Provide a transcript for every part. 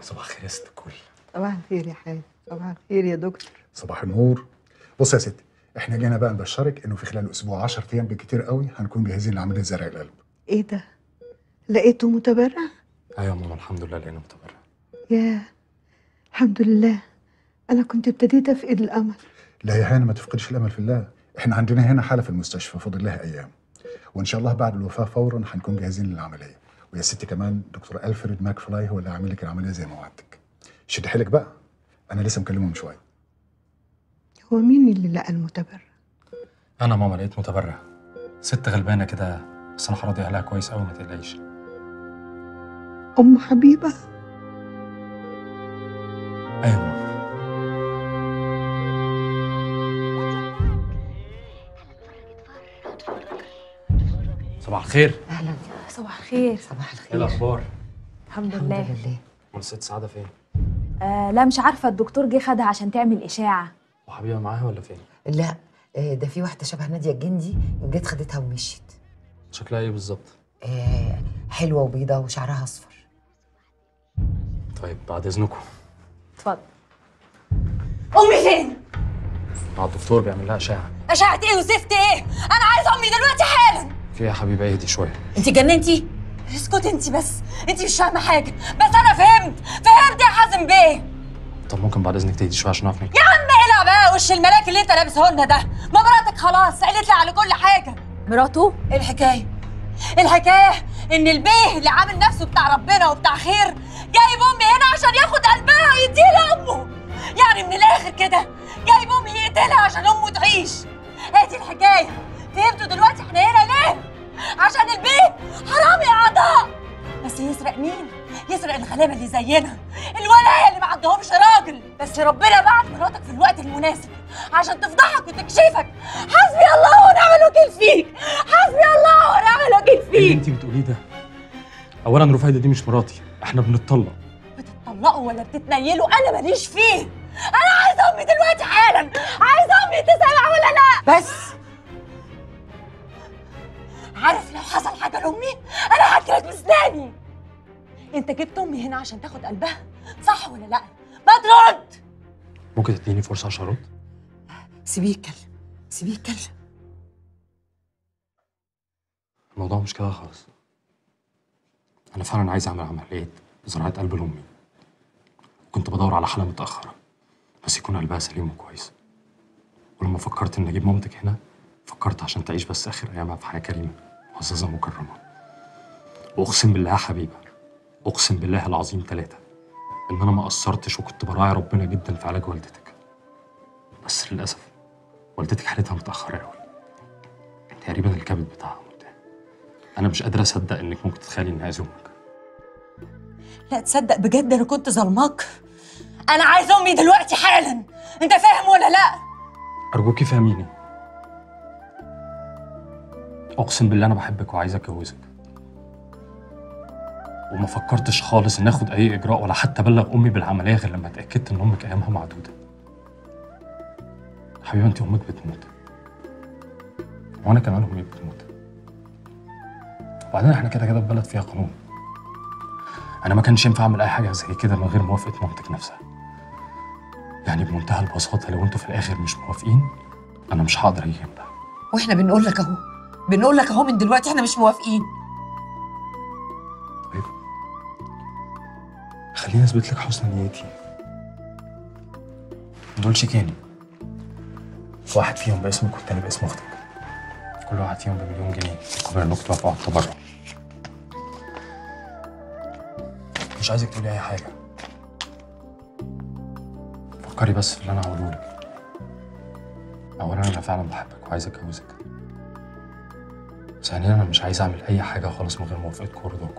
صباح الخير يا ست الكل. صباح الخير يا حاج. صباح الخير يا دكتور. صباح النور. بص يا ستي، احنا جينا بقى نبشرك انه في خلال اسبوع 10 ايام بالكتير قوي هنكون جاهزين لعمليه زرع القلب. ايه ده؟ لقيته متبرع؟ ايوه يا ماما، الحمد لله لقينا متبرع. ياه، الحمد لله. انا كنت ابتديت افقد الامل. لا يا هانه، ما تفقدش الامل في الله. احنا عندنا هنا حاله في المستشفى فاضل لها ايام، وان شاء الله بعد الوفاه فورا هنكون جاهزين للعمليه. ويا ستي كمان دكتور الفريد ماكفلاي هو اللي هيعمل لك العمليه زي ما وعدتك. شد حيلك بقى، انا لسه مكلمه من شويه. هو مين اللي لقى المتبرع؟ انا ماما لقيت متبرع، ست غلبانه كده، بس انا هراضي اهلها كويس قوي، ما تقلقيش. ام حبيبه؟ ايوه ماما. صباح الخير. اهلا. صباح الخير. صباح الخير. ايه الاخبار؟ الحمد الحمد لله. لله. امال الست سعاده فين؟ لا مش عارفه، الدكتور جه خدها عشان تعمل اشاعه. وحبيبه معاها ولا فين؟ لا، ده في واحده شبه ناديه الجندي جت خدتها ومشيت. شكلها ايه بالظبط؟ حلوه وبيضه وشعرها اصفر. طيب بعد اذنكم. اتفضل. امي فين؟ مع الدكتور بيعمل لها اشعه. اشعه ايه وزفت ايه؟ انا عايزه امي دلوقتي حالا. في ايه يا حبيبه؟ اهدي شويه. انت جننتي؟ اسكتي انت بس، انت مش فاهمه حاجه. بس انا فهمت يا حازم بيه. طب ممكن بعد اذنك تهدي شويه عشان اعرف يا عم العب بقى وش الملاك اللي انت لابسه لنا ده. ما مراتك خلاص قالت لي على كل حاجه. مراته؟ ايه الحكايه ان البيه اللي عامل نفسه بتاع ربنا وبتاع خير جايب امي هنا عشان ياخد قلبها يديها لامه. يعني من الاخر كده جايب امي يقتلها عشان امه تعيش. ادي الحكايه. فهمتوا دلوقتي احنا هنا ليه؟ عشان البيه حرامي اعضاء. بس يسرق مين؟ يسرق الغلابه اللي زينا، الولايه اللي ما عندهمش راجل. بس ربنا بعت مراتك في الوقت المناسب عشان تفضحك وتكشفك. حسبي الله ونعم الوكيل فيك، حسبي الله ونعم الوكيل فيك. ايه اللي انت بتقوليه ده؟ اولا رفايده دي مش مراتي، احنا بنتطلق. بتتطلقوا ولا بتتنيلوا انا ماليش فيه. انا عايزه امي دلوقتي حالا، عايزه امي تسمع ولا لا. بس عارف لو حصل حاجه لامي انا هاكلك بسناني. انت جبت امي هنا عشان تاخد قلبها، صح ولا لا؟ ما ترد. ممكن تديني فرصه عشان ارد؟ سيبيه يتكلم، سيبيه يتكلم. الموضوع مش كده خالص. انا فعلا عايز اعمل عمليه زراعه قلب لامي. كنت بدور على حاله متاخره بس يكون قلبها سليم وكويس. ولما فكرت ان اجيب مامتك هنا فكرت عشان تعيش بس اخر ايامها في حياه كريمه معززه مكرمه. واقسم بالله يا حبيبه، اقسم بالله العظيم ثلاثه ان انا ما قصرتش وكنت براعي ربنا جدا في علاج والدتك. بس للاسف والدتك حالتها متاخره قوي، تقريبا الكبد بتاعها منتهي. انا مش قادر اصدق انك ممكن تتخيلي اني عايز امك. لا تصدق بجد انا كنت ظلمك. انا عايزه امي دلوقتي حالا. انت فاهم ولا لا؟ ارجوكي فهميني. اقسم بالله انا بحبك وعايز اتجوزك، وما فكرتش خالص ان اخد اي اجراء ولا حتى ابلغ امي بالعمليه غير لما اتاكدت ان امك ايامها معدوده. حبيبه انت امك بتموت وانا كمان امي بتموت، وبعدين احنا كده كده في بلد فيها قانون. انا ما كانش ينفع اعمل اي حاجه زي كده من غير موافقه مامتك نفسها. يعني بمنتهى البساطه لو انتوا في الاخر مش موافقين انا مش هقدر اجي جنبها. واحنا بنقول لك اهو، بنقول لك اهو من دلوقتي احنا مش موافقين. طيب خليني اثبت لك حسن نيتي. دول شيكين، واحد فيهم باسمك والتاني باسم اختك، كل واحد فيهم ب1,000,000 جنيه مقابل انكم توافقوا على التبرع. مش عايزك تقولي اي حاجه، فكري بس في اللي انا هقوله لك. اولا انا فعلا بحبك وعايز اتجوزك. ثانيا انا مش عايز اعمل اي حاجه خالص من غير موافقتكم ورضاكم.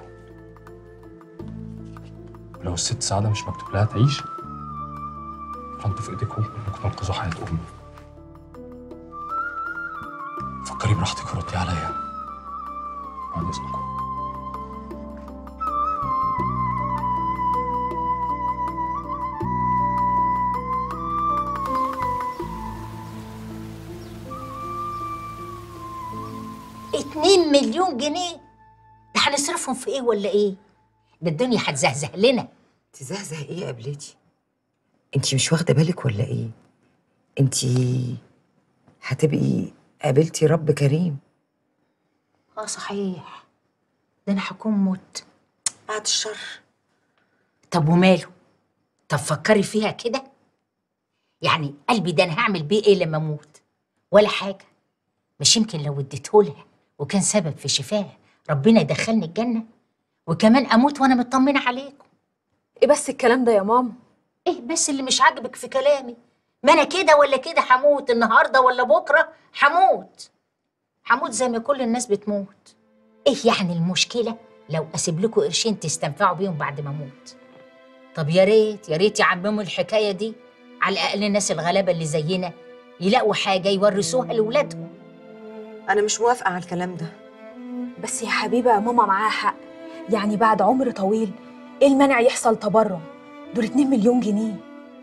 ولو الست سعاده مش مكتوب لها تعيش فانتوا في ايديكم انكم تنقذوا حياه امي. فكري براحتك وردي عليا بعد اذنكم. $2,000,000 جنيه؟ ده هنصرفهم في ايه ولا ايه؟ ده الدنيا هتزهزه لنا. تزهزه ايه يا قبلتي؟ انت مش واخده بالك ولا ايه؟ انت هتبقي قابلتي رب كريم. صحيح، ده انا هكون مت بعد الشر. طب وماله؟ طب فكري فيها كده، يعني قلبي ده انا هعمل بيه ايه لما اموت؟ ولا حاجه. مش يمكن لو اديتهولها وكان سبب في شفاه ربنا يدخلني الجنه، وكمان اموت وانا مطمنه عليكم. ايه بس الكلام ده يا ماما؟ ايه بس اللي مش عاجبك في كلامي؟ ما انا كده ولا كده هموت، النهارده ولا بكره هموت زي ما كل الناس بتموت. ايه يعني المشكله لو اسيب لكم قرشين تستنفعوا بيهم بعد ما اموت؟ طب يا ريت يعمموا الحكايه دي، على الاقل الناس الغلابه اللي زينا يلاقوا حاجه يورثوها لاولادهم. انا مش موافقه على الكلام ده. بس يا حبيبه يا ماما معاها حق، يعني بعد عمر طويل ايه المانع يحصل تبرع؟ دول 2 مليون جنيه.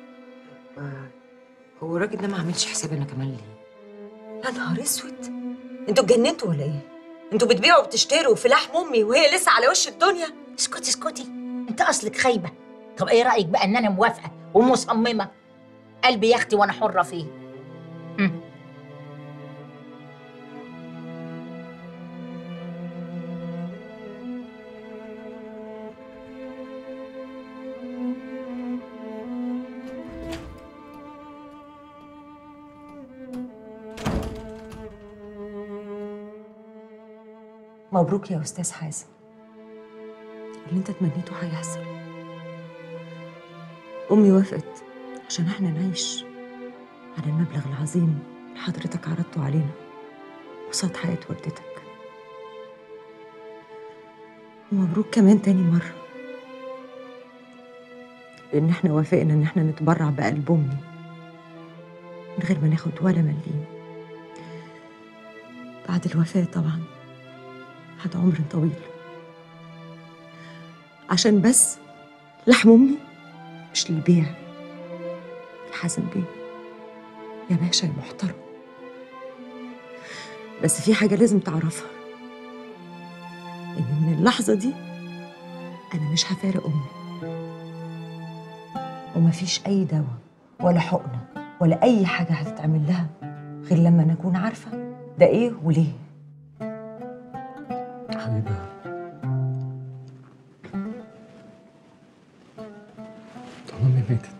هو الراجل ده ما عملش حساب انا كمان ليه؟ يا نهار اسود، انتوا اتجننتوا ولا ايه؟ انتوا بتبيعوا وبتشتروا في لحم امي وهي لسه على وش الدنيا؟ اسكتي، انت اصلك خايبه. طب ايه رايك بقى ان انا موافقه ومصممه؟ قلبي يا اختي وانا حره فيه. مبروك يا استاذ حازم، اللي انت تمنيته هيحصل. امي وافقت عشان احنا نعيش على المبلغ العظيم اللي حضرتك عرضته علينا قصاد حياة والدتك. ومبروك كمان تاني مرة، لأن احنا وافقنا إن احنا نتبرع بقلب أمي من غير ما ناخد ولا مليم. بعد الوفاة طبعا بعد عمر طويل، عشان بس لحم أمي مش للبيع. يا حازم بيه يا باشا يا محترم، بس في حاجة لازم تعرفها، إن من اللحظة دي أنا مش هفارق أمي، ومفيش أي دواء ولا حقنة ولا أي حاجة هتتعمل لها غير لما نكون عارفة ده إيه وليه. حبيبة، أمي ماتت.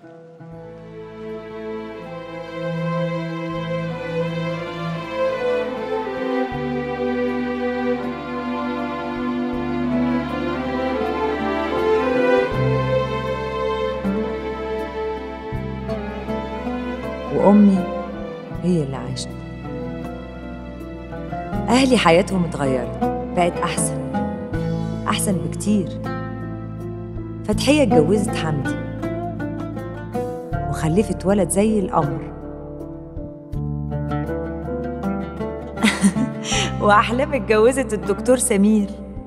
وأمي هي اللي عاشت. أهلي حياتهم اتغيرت، بقت أحسن بكتير. فتحية اتجوزت حمدي وخلفت ولد زي القمر. وأحلام اتجوزت الدكتور سمير.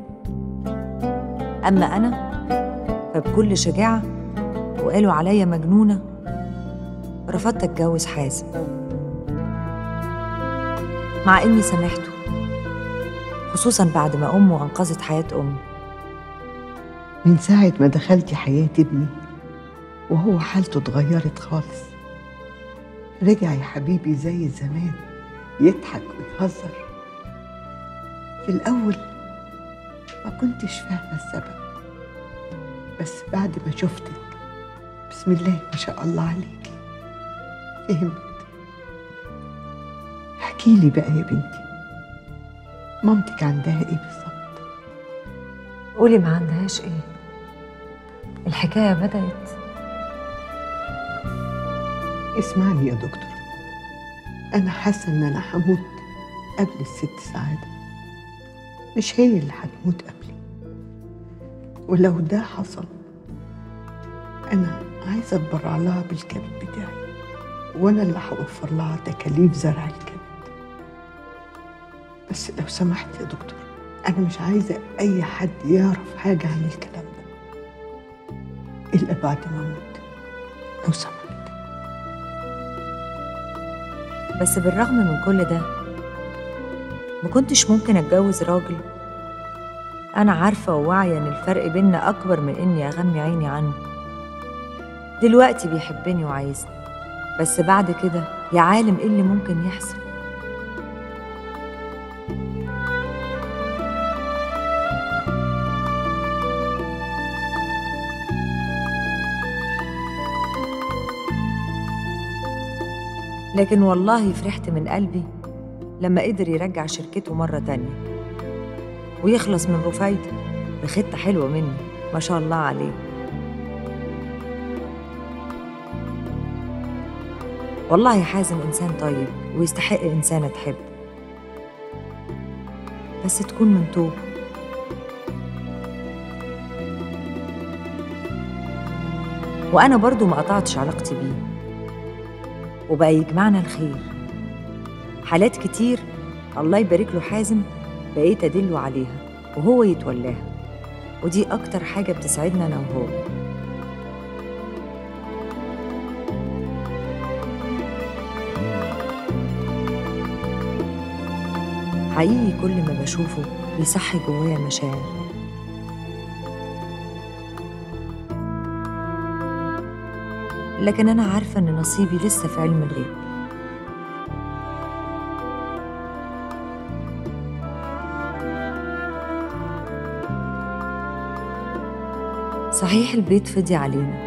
أما أنا فبكل شجاعة وقالوا عليا مجنونة رفضت أتجوز حازم، مع إني سامحته، خصوصاً بعد ما أمه أنقذت حياة أمي. من ساعة ما دخلتي حياة ابني وهو حالته اتغيرت خالص. رجع يا حبيبي زي زمان، يضحك ويهزر. في الأول ما كنتش فاهمة السبب، بس بعد ما شفتك بسم الله ما شاء الله عليكي فهمت. احكيلي بقى يا بنتي، مامتك عندها ايه بالظبط؟ قولي ما عندهاش ايه، الحكاية بدأت. اسمعني يا دكتور، أنا حاسة إن أنا هموت قبل الست سعادة، مش هي اللي هتموت قبلي. ولو ده حصل أنا عايزة أتبرع لها بالكبد بتاعي، وأنا اللي هوفر لها تكاليف زرع الكبد. بس لو سمحت يا دكتور، أنا مش عايزة أي حد يعرف حاجة عن الكلام ده إلا بعد ما أموت، لو سمحت. بس بالرغم من كل ده ما كنتش ممكن أتجوز راجل أنا عارفة وواعية إن الفرق بينا أكبر من إني أغمي عيني عنه. دلوقتي بيحبني وعايزني، بس بعد كده يا عالم إيه اللي ممكن يحصل. لكن والله فرحت من قلبي لما قدر يرجع شركته مرة تانية ويخلص من رفايدة بخطة حلوة مني ما شاء الله عليه. والله حازم إنسان طيب ويستحق إنسانة تحب، بس تكون من طوبه. وأنا برضو ما قطعتش علاقتي بيه، وبقى يجمعنا الخير. حالات كتير الله يبارك له حازم بقيت أدله عليها وهو يتولاها، ودي أكتر حاجة بتسعدنا أنا وهو. حقيقي كل ما بشوفه بيصحي جوايا مشاعر. لكن أنا عارفة إن نصيبي لسه في علم الغيب. صحيح البيت فضي علينا،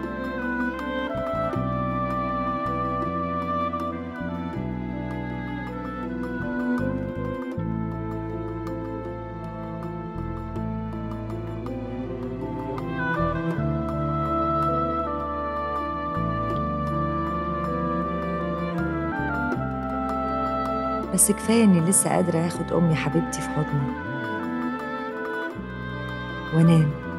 بس كفاية إني لسه قادرة آخد أمي حبيبتي في حضني وأنام.